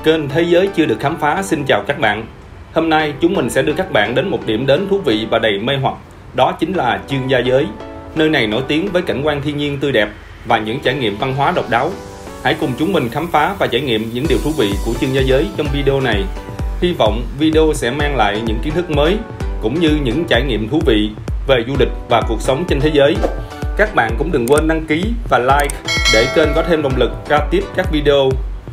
Kênh Thế giới chưa được khám phá xin chào các bạn. Hôm nay chúng mình sẽ đưa các bạn đến một điểm đến thú vị và đầy mê hoặc. Đó chính là Chương Gia Giới. Nơi này nổi tiếng với cảnh quan thiên nhiên tươi đẹp và những trải nghiệm văn hóa độc đáo. Hãy cùng chúng mình khám phá và trải nghiệm những điều thú vị của Chương Gia Giới trong video này. Hy vọng video sẽ mang lại những kiến thức mới cũng như những trải nghiệm thú vị về du lịch và cuộc sống trên thế giới. Các bạn cũng đừng quên đăng ký và like để kênh có thêm động lực ra tiếp các video.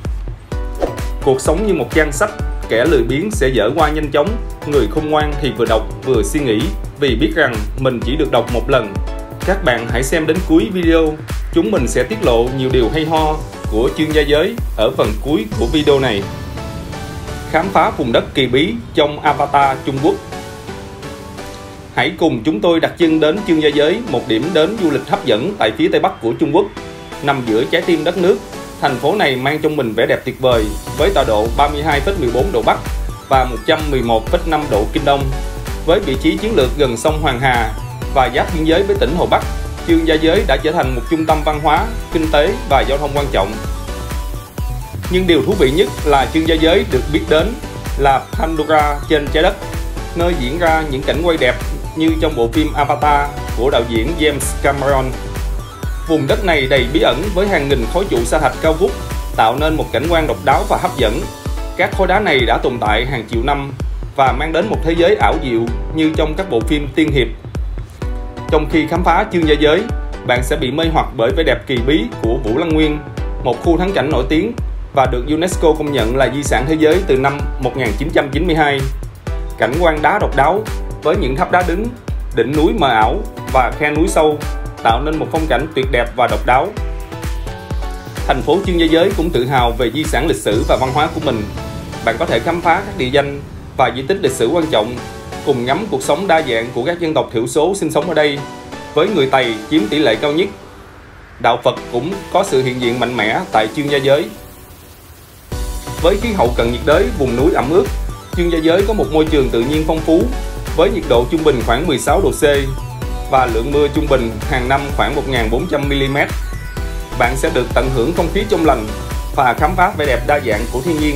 Cuộc sống như một trang sách, kẻ lười biếng sẽ dở qua nhanh chóng, người khôn ngoan thì vừa đọc vừa suy nghĩ vì biết rằng mình chỉ được đọc một lần. Các bạn hãy xem đến cuối video, chúng mình sẽ tiết lộ nhiều điều hay ho của Chương Gia Giới ở phần cuối của video này. Khám phá vùng đất kỳ bí trong Avatar Trung Quốc. Hãy cùng chúng tôi đặt chân đến Chương Gia Giới, một điểm đến du lịch hấp dẫn tại phía tây bắc của Trung Quốc. Nằm giữa trái tim đất nước, thành phố này mang trong mình vẻ đẹp tuyệt vời với tọa độ 32,14 độ Bắc và 111,5 độ Kinh Đông. Với vị trí chiến lược gần sông Hoàng Hà và giáp biên giới với tỉnh Hồ Bắc, Chương Gia Giới đã trở thành một trung tâm văn hóa, kinh tế và giao thông quan trọng. Nhưng điều thú vị nhất là Chương Gia Giới được biết đến là Pandora trên trái đất, nơi diễn ra những cảnh quay đẹp như trong bộ phim Avatar của đạo diễn James Cameron. Vùng đất này đầy bí ẩn với hàng nghìn khối trụ sa thạch cao vút, tạo nên một cảnh quan độc đáo và hấp dẫn. Các khối đá này đã tồn tại hàng triệu năm và mang đến một thế giới ảo diệu như trong các bộ phim tiên hiệp. Trong khi khám phá Chương Gia Giới, bạn sẽ bị mê hoặc bởi vẻ đẹp kỳ bí của Vũ Lăng Nguyên, một khu thắng cảnh nổi tiếng và được UNESCO công nhận là di sản thế giới từ năm 1992. Cảnh quan đá độc đáo với những tháp đá đứng, đỉnh núi mờ ảo và khe núi sâu tạo nên một phong cảnh tuyệt đẹp và độc đáo. Thành phố Chương Gia Giới cũng tự hào về di sản lịch sử và văn hóa của mình. Bạn có thể khám phá các địa danh và di tích lịch sử quan trọng, cùng ngắm cuộc sống đa dạng của các dân tộc thiểu số sinh sống ở đây, với người Tày chiếm tỷ lệ cao nhất. Đạo Phật cũng có sự hiện diện mạnh mẽ tại Chương Gia Giới. Với khí hậu cận nhiệt đới, vùng núi ẩm ướt, Chương Gia Giới có một môi trường tự nhiên phong phú, với nhiệt độ trung bình khoảng 16 độ C và lượng mưa trung bình hàng năm khoảng 1.400 mm. Bạn sẽ được tận hưởng không khí trong lành và khám phá vẻ đẹp đa dạng của thiên nhiên.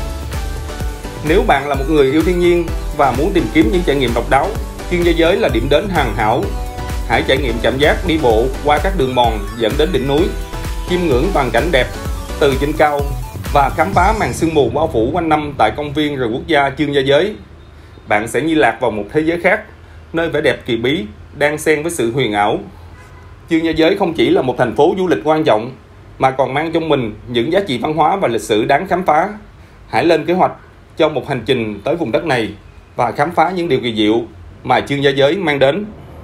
Nếu bạn là một người yêu thiên nhiên và muốn tìm kiếm những trải nghiệm độc đáo, Chương Gia Giới là điểm đến hoàn hảo. Hãy trải nghiệm cảm giác đi bộ qua các đường mòn dẫn đến đỉnh núi, chiêm ngưỡng toàn cảnh đẹp từ trên cao và khám phá màn sương mù bao phủ quanh năm tại công viên rừng quốc gia Chương Gia Giới. Bạn sẽ như lạc vào một thế giới khác, nơi vẻ đẹp kỳ bí đang xen với sự huyền ảo. Chương Gia Giới không chỉ là một thành phố du lịch quan trọng mà còn mang trong mình những giá trị văn hóa và lịch sử đáng khám phá. Hãy lên kế hoạch cho một hành trình tới vùng đất này và khám phá những điều kỳ diệu mà Chương Gia Giới mang đến.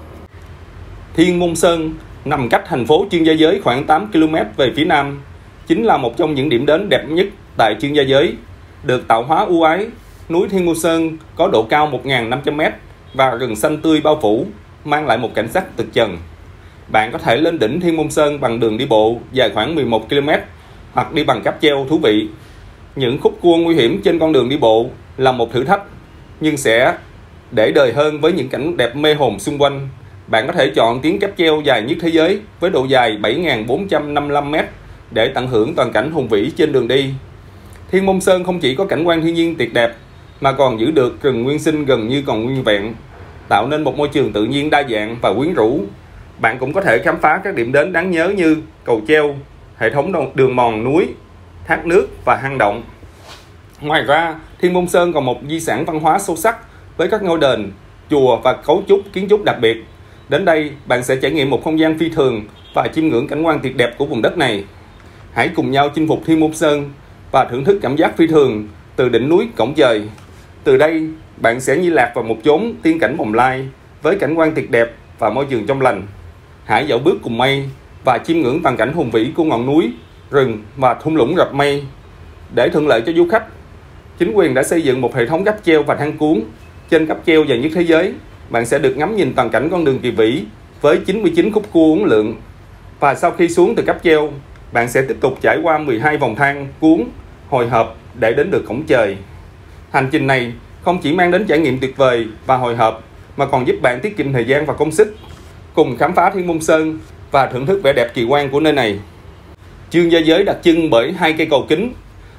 Thiên Môn Sơn nằm cách thành phố Chương Gia Giới khoảng 8 km về phía nam, chính là một trong những điểm đến đẹp nhất tại Chương Gia Giới. Được tạo hóa ưu ái, núi Thiên Môn Sơn có độ cao 1.500 m và rừng xanh tươi bao phủ, mang lại một cảnh sắc tuyệt trần. Bạn có thể lên đỉnh Thiên Môn Sơn bằng đường đi bộ dài khoảng 11 km hoặc đi bằng cáp treo thú vị. Những khúc cua nguy hiểm trên con đường đi bộ là một thử thách, nhưng sẽ để đời hơn với những cảnh đẹp mê hồn xung quanh. Bạn có thể chọn tuyến cáp treo dài nhất thế giới với độ dài 7.455 m để tận hưởng toàn cảnh hùng vĩ trên đường đi. Thiên Môn Sơn không chỉ có cảnh quan thiên nhiên tuyệt đẹp mà còn giữ được rừng nguyên sinh gần như còn nguyên vẹn, tạo nên một môi trường tự nhiên đa dạng và quyến rũ. Bạn cũng có thể khám phá các điểm đến đáng nhớ như cầu treo, hệ thống đường mòn núi, thác nước và hang động. Ngoài ra, Thiên Môn Sơn còn một di sản văn hóa sâu sắc với các ngôi đền, chùa và cấu trúc kiến trúc đặc biệt. Đến đây, bạn sẽ trải nghiệm một không gian phi thường và chiêm ngưỡng cảnh quan tuyệt đẹp của vùng đất này. Hãy cùng nhau chinh phục Thiên Môn Sơn và thưởng thức cảm giác phi thường từ đỉnh núi cổng trời. Từ đây, bạn sẽ như lạc vào một chốn tiên cảnh bồng lai với cảnh quan tuyệt đẹp và môi trường trong lành. Hãy dạo bước cùng mây và chiêm ngưỡng toàn cảnh hùng vĩ của ngọn núi, rừng và thung lũng rập mây. Để thuận lợi cho du khách, chính quyền đã xây dựng một hệ thống cáp treo và thang cuốn. Trên cáp treo dài nhất thế giới, bạn sẽ được ngắm nhìn toàn cảnh con đường kỳ vĩ với 99 khúc cua uốn lượn. Và sau khi xuống từ cáp treo, bạn sẽ tiếp tục trải qua 12 vòng thang cuốn hồi hộp để đến được cổng trời. Hành trình này không chỉ mang đến trải nghiệm tuyệt vời và hồi hộp mà còn giúp bạn tiết kiệm thời gian và công sức. Cùng khám phá Thiên Môn Sơn và thưởng thức vẻ đẹp kỳ quan của nơi này. Chương Gia Giới đặc trưng bởi hai cây cầu kính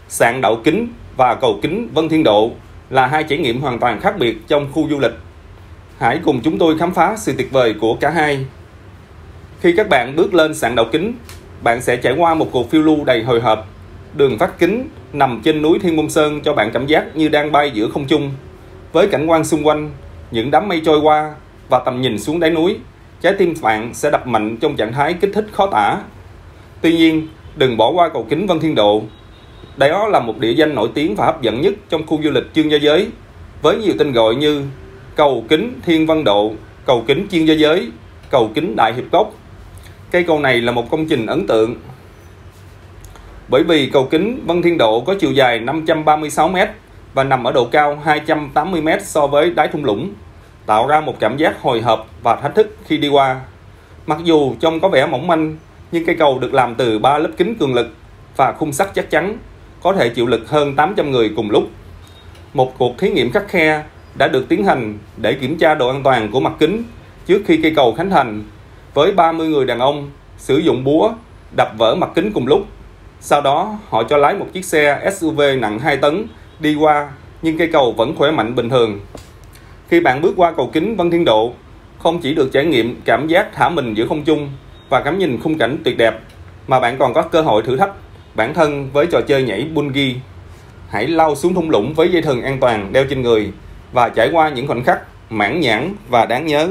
Sạn Đậu Kính và cầu kính Vân Thiên Độ là hai trải nghiệm hoàn toàn khác biệt trong khu du lịch. Hãy cùng chúng tôi khám phá sự tuyệt vời của cả hai. Khi các bạn bước lên Sạn Đậu Kính, bạn sẽ trải qua một cuộc phiêu lưu đầy hồi hộp. Đường vách kính nằm trên núi Thiên Môn Sơn cho bạn cảm giác như đang bay giữa không trung. Với cảnh quan xung quanh, những đám mây trôi qua và tầm nhìn xuống đáy núi, trái tim bạn sẽ đập mạnh trong trạng thái kích thích khó tả. Tuy nhiên, đừng bỏ qua cầu kính Vân Thiên Độ. Đó là một địa danh nổi tiếng và hấp dẫn nhất trong khu du lịch Chương Gia Giới, với nhiều tên gọi như cầu kính Thiên Văn Độ, cầu kính Chương Gia Giới, cầu kính Đại Hiệp Cốc. Cây cầu này là một công trình ấn tượng, bởi vì cầu kính Vân Thiên Độ có chiều dài 536 m và nằm ở độ cao 280 m so với đáy thung lũng, tạo ra một cảm giác hồi hộp và thách thức khi đi qua. Mặc dù trông có vẻ mỏng manh, nhưng cây cầu được làm từ 3 lớp kính cường lực và khung sắt chắc chắn, có thể chịu lực hơn 800 người cùng lúc. Một cuộc thí nghiệm khắt khe đã được tiến hành để kiểm tra độ an toàn của mặt kính trước khi cây cầu khánh thành, với 30 người đàn ông sử dụng búa đập vỡ mặt kính cùng lúc. Sau đó, họ cho lái một chiếc xe SUV nặng 2 tấn đi qua, nhưng cây cầu vẫn khỏe mạnh bình thường. Khi bạn bước qua cầu kính Vân Thiên Độ, không chỉ được trải nghiệm cảm giác thả mình giữa không trung và ngắm nhìn khung cảnh tuyệt đẹp, mà bạn còn có cơ hội thử thách bản thân với trò chơi nhảy bungee. Hãy lao xuống thung lũng với dây thừng an toàn đeo trên người và trải qua những khoảnh khắc mãn nhãn và đáng nhớ.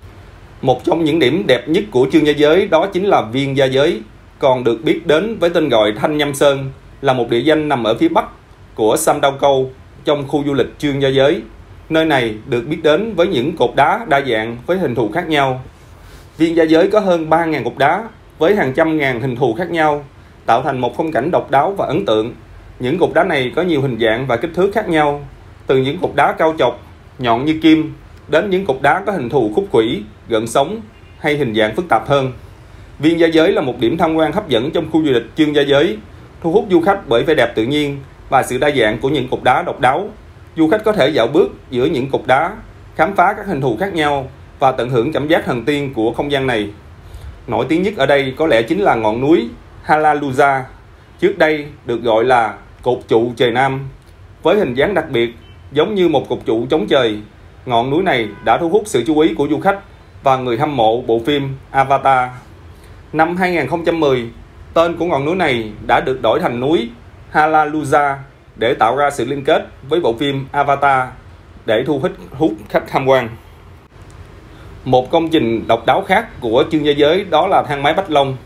Một trong những điểm đẹp nhất của Chương Gia Giới đó chính là Viên Gia Giới, còn được biết đến với tên gọi Thanh Nhâm Sơn, là một địa danh nằm ở phía bắc của Sam Đao Câu trong khu du lịch Chương Gia Giới. Nơi này được biết đến với những cột đá đa dạng với hình thù khác nhau. Viên Gia Giới có hơn 3.000 cột đá với hàng trăm ngàn hình thù khác nhau, tạo thành một phong cảnh độc đáo và ấn tượng. Những cột đá này có nhiều hình dạng và kích thước khác nhau, từ những cột đá cao chọc, nhọn như kim, đến những cột đá có hình thù khúc khuỷu, gợn sóng hay hình dạng phức tạp hơn. Viên Gia Giới là một điểm tham quan hấp dẫn trong khu du lịch Chương Gia Giới, thu hút du khách bởi vẻ đẹp tự nhiên và sự đa dạng của những cột đá độc đáo. Du khách có thể dạo bước giữa những cột đá, khám phá các hình thù khác nhau và tận hưởng cảm giác thần tiên của không gian này. Nổi tiếng nhất ở đây có lẽ chính là ngọn núi Halaluza, trước đây được gọi là cột trụ trời Nam. Với hình dáng đặc biệt, giống như một cột trụ chống trời, ngọn núi này đã thu hút sự chú ý của du khách và người hâm mộ bộ phim Avatar. Năm 2010, tên của ngọn núi này đã được đổi thành núi Halaluza để tạo ra sự liên kết với bộ phim Avatar để thu hút khách tham quan. Một công trình độc đáo khác của Chương Gia Giới đó là thang máy Bách Long.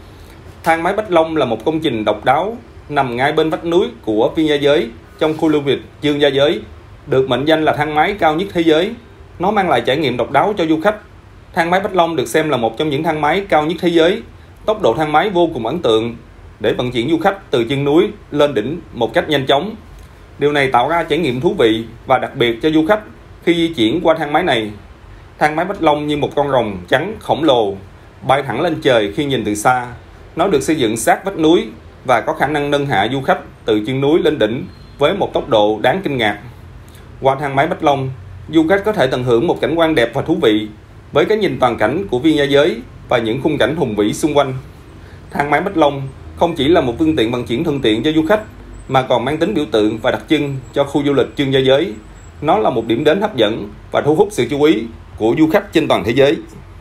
Thang máy Bách Long là một công trình độc đáo nằm ngay bên vách núi của Viên Gia Giới trong khu du lịch Chương Gia Giới, được mệnh danh là thang máy cao nhất thế giới. Nó mang lại trải nghiệm độc đáo cho du khách. Thang máy Bách Long được xem là một trong những thang máy cao nhất thế giới. Tốc độ thang máy vô cùng ấn tượng để vận chuyển du khách từ chân núi lên đỉnh một cách nhanh chóng. Điều này tạo ra trải nghiệm thú vị và đặc biệt cho du khách khi di chuyển qua thang máy này. Thang máy Bách Long như một con rồng trắng khổng lồ bay thẳng lên trời khi nhìn từ xa. Nó được xây dựng sát vách núi và có khả năng nâng hạ du khách từ chân núi lên đỉnh với một tốc độ đáng kinh ngạc. Qua thang máy Bách Long, du khách có thể tận hưởng một cảnh quan đẹp và thú vị với cái nhìn toàn cảnh của Viên Gia Giới và những khung cảnh hùng vĩ xung quanh. Thang máy Bách Long không chỉ là một phương tiện vận chuyển thuận tiện cho du khách mà còn mang tính biểu tượng và đặc trưng cho khu du lịch Chương Gia Giới. Nó là một điểm đến hấp dẫn và thu hút sự chú ý của du khách trên toàn thế giới.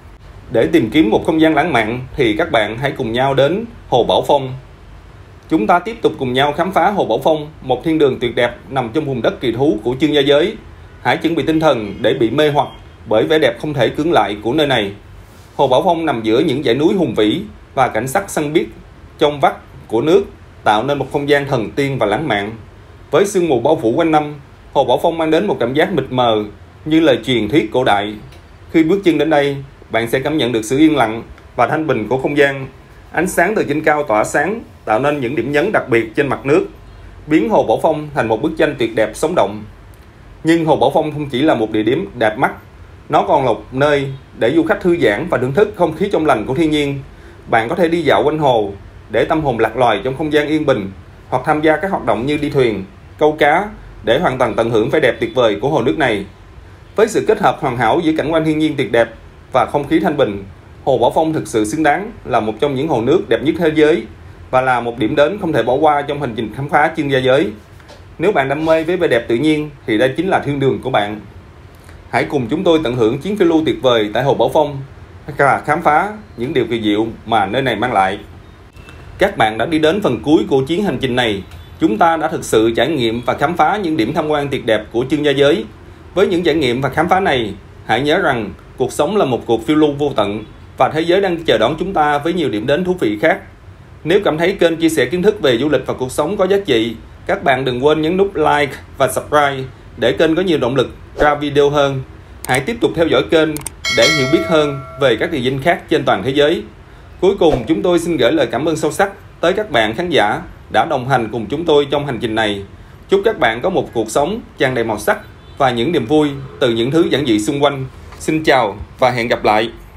Để tìm kiếm một không gian lãng mạn thì các bạn hãy cùng nhau đến Hồ Bảo Phong. Chúng ta tiếp tục cùng nhau khám phá Hồ Bảo Phong, một thiên đường tuyệt đẹp nằm trong vùng đất kỳ thú của Chương Gia Giới. Hãy chuẩn bị tinh thần để bị mê hoặc bởi vẻ đẹp không thể cưỡng lại của nơi này. Hồ Bảo Phong nằm giữa những dãy núi hùng vĩ và cảnh sắc xanh biếc trong vắt của nước, tạo nên một không gian thần tiên và lãng mạn. Với sương mù bao phủ quanh năm, Hồ Bảo Phong mang đến một cảm giác mịt mờ như lời truyền thuyết cổ đại. Khi bước chân đến đây, bạn sẽ cảm nhận được sự yên lặng và thanh bình của không gian. Ánh sáng từ trên cao tỏa sáng, tạo nên những điểm nhấn đặc biệt trên mặt nước, biến Hồ Bảo Phong thành một bức tranh tuyệt đẹp sống động. Nhưng Hồ Bảo Phong không chỉ là một địa điểm đẹp mắt, nó còn là một nơi để du khách thư giãn và thưởng thức không khí trong lành của thiên nhiên. Bạn có thể đi dạo quanh hồ để tâm hồn lạc loài trong không gian yên bình, hoặc tham gia các hoạt động như đi thuyền, câu cá để hoàn toàn tận hưởng vẻ đẹp tuyệt vời của hồ nước này. Với sự kết hợp hoàn hảo giữa cảnh quan thiên nhiên tuyệt đẹp và không khí thanh bình, Hồ Bảo Phong thực sự xứng đáng là một trong những hồ nước đẹp nhất thế giới. và là một điểm đến không thể bỏ qua trong hành trình khám phá chương gia giới. Nếu bạn đam mê với vẻ đẹp tự nhiên thì đây chính là thiên đường của bạn. Hãy cùng chúng tôi tận hưởng chuyến phiêu lưu tuyệt vời tại Hồ Bảo Phong và khám phá những điều kỳ diệu mà nơi này mang lại. Các bạn đã đi đến phần cuối của chuyến hành trình này. Chúng ta đã thực sự trải nghiệm và khám phá những điểm tham quan tuyệt đẹp của chương gia giới. Với những trải nghiệm và khám phá này, hãy nhớ rằng cuộc sống là một cuộc phiêu lưu vô tận và thế giới đang chờ đón chúng ta với nhiều điểm đến thú vị khác. Nếu cảm thấy kênh chia sẻ kiến thức về du lịch và cuộc sống có giá trị, các bạn đừng quên nhấn nút like và subscribe để kênh có nhiều động lực ra video hơn. Hãy tiếp tục theo dõi kênh để hiểu biết hơn về các địa danh khác trên toàn thế giới. Cuối cùng, chúng tôi xin gửi lời cảm ơn sâu sắc tới các bạn khán giả đã đồng hành cùng chúng tôi trong hành trình này. Chúc các bạn có một cuộc sống tràn đầy màu sắc và những niềm vui từ những thứ giản dị xung quanh. Xin chào và hẹn gặp lại.